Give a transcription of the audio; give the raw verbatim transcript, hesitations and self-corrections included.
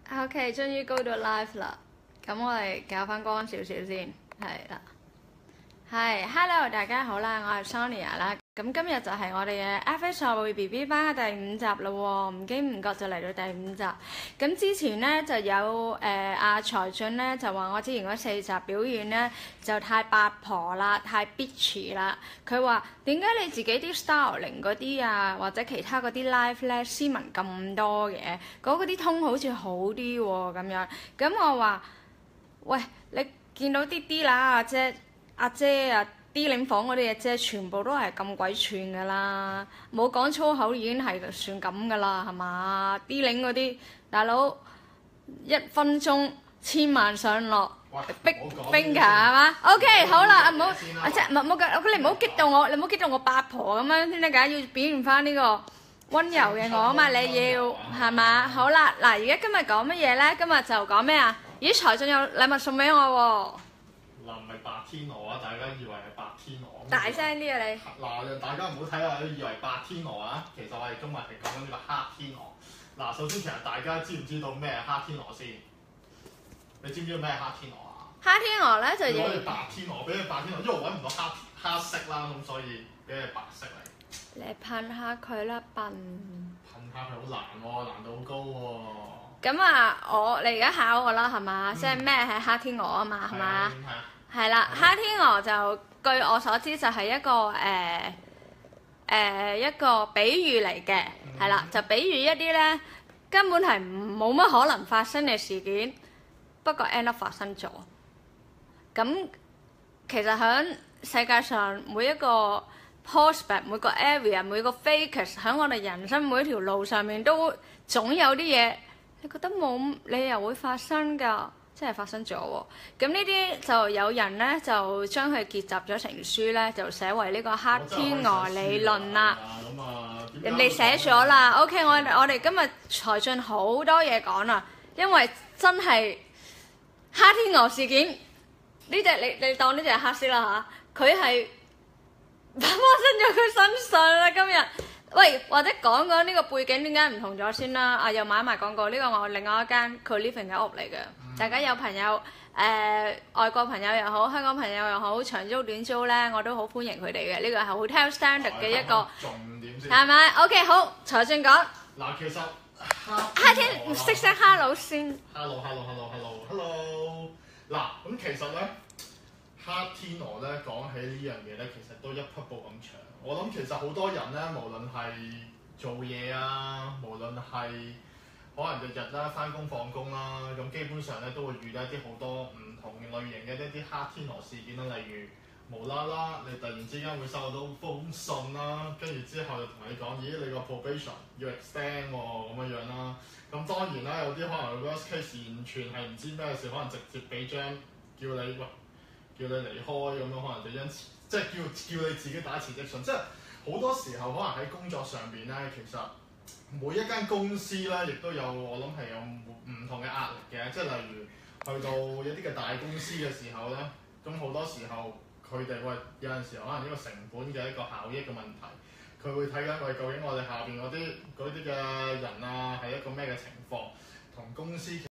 OK， 終於高到 live 啦，咁我哋搞翻光少少先，係啦。係 ，Hello 大家好啦，我係 Sonia 啦。咁今日就係我哋嘅 F X 學會 B B 班嘅第五集啦喎，唔經唔覺就嚟到第五集。咁之前咧就有誒阿財俊咧就話我之前嗰四集表現咧就太八婆啦，太 bitchy 啦。佢話點解你自己啲 styling 嗰啲啊，或者其他嗰啲 live 咧斯文咁多嘅，嗰嗰啲通好似好啲喎咁樣。咁我話喂，你見到啲啲啦阿姐阿姐啊！D 領房嗰啲嘢啫，全部都係咁鬼串噶啦，冇講粗口已經係算咁噶啦，係嘛？D 領嗰啲大佬一分鐘千萬上落，逼 finger 係嘛 ？OK 好啦，唔好啊即係唔好咁，你唔好激到我，你唔好激到我八婆咁樣先得㗎，要表現翻呢個温柔嘅我啊嘛，你要係嘛？好啦，嗱而家今日講乜嘢咧？今日就講咩啊？咦，財進有禮物送俾我喎！ 嗱，唔係白天鵝啊！大家以為係白天鵝。 大聲啲啊你！ 嗱，大家唔好睇啊！都以為白天鵝啊，其實我哋今日係講緊呢個黑天鵝。嗱，首先其實大家知唔知道咩係黑天鵝先？你知唔知道咩係黑天鵝啊？ 黑天鵝咧就要攞隻白天鵝，俾隻白天鵝，因為我揾唔到黑黑色啦，咁所以俾隻白色嚟。 你噴下佢啦，笨！ 噴下佢好難喎，難度好高喎。 咁啊，我你而家考我啦，係嘛？即係咩係黑天鵝啊嘛，係嘛？係啦，黑天鵝就據我所知就係一個誒誒、呃呃、一個比喻嚟嘅，係啦、嗯，就比喻一啲咧根本係冇乜可能發生嘅事件，不過 end up 發生咗。咁其實喺世界上每一個 prospect、每個 area、每個 focus 喺我哋人生每一條路上面都總有啲嘢，你覺得冇理由會發生㗎。真係發生咗喎，咁呢啲就有人咧就將佢結集咗成書咧，就寫為呢個黑天鵝理論啦。 咁啊， 人哋寫咗啦。OK，我我哋今日財進好多嘢講啦，因為真係黑天鵝事件呢隻你你當呢隻係黑色啦嚇，佢係發生咗佢身上啦今日。喂，或者講講呢個背景點解唔同咗先啦？啊，又買埋廣告，呢個我另外一間 co-living 嘅屋嚟嘅。嗯、大家有朋友誒、呃、外國朋友又好，香港朋友又好，長租短租咧，我都好歡迎佢哋嘅。呢個係 hotel standard 嘅一個重點先， 係咪 ？OK， 好，財進講。 嗱，其實黑天唔識聲 hello 先。 Hello，hello，hello，hello，hello。嗱，咁其實咧，黑天鵝咧講起呢樣嘢咧，其實都一匹布咁長。我諗其實好多人咧，無論係做嘢啊，無論係可能日日啦返工放工啦，咁基本上咧都會遇到一啲好多唔同類型嘅一啲黑天鵝事件啦。例如無啦啦，你突然之間會收到封信啦，跟住之後就同你講，咦，你個 probation 要 extend 喎咁樣樣啦。咁當然啦，有啲可能 worst case 完全係唔知咩事，可能直接俾張叫你喂叫你離開咁樣，可能就因此。即係叫叫你自己打辭職信，即係好多時候可能喺工作上邊咧，其實每一間公司咧，亦都有我諗係有唔同嘅壓力嘅。即係例如去到一啲嘅大公司嘅時候咧，咁好多時候佢哋喂有陣時候可能呢個成本嘅一個效益嘅問題，佢會睇緊喂究竟我哋下邊嗰啲嗰啲嘅人啊係一個咩嘅情況，同公司。